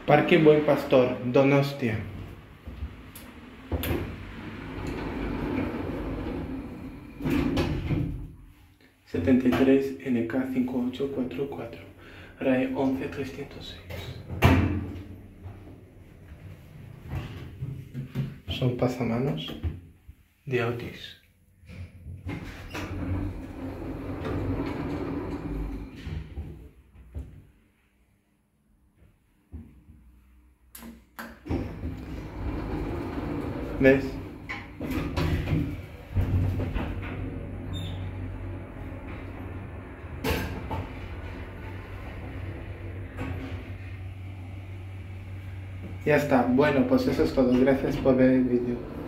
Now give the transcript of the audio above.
Parque Buen Pastor, Donostia. NK5844, RAE 11306. Son pasamanos de Otis. ¿Ves? Ya está. Bueno, pues eso es todo. Gracias por ver el vídeo.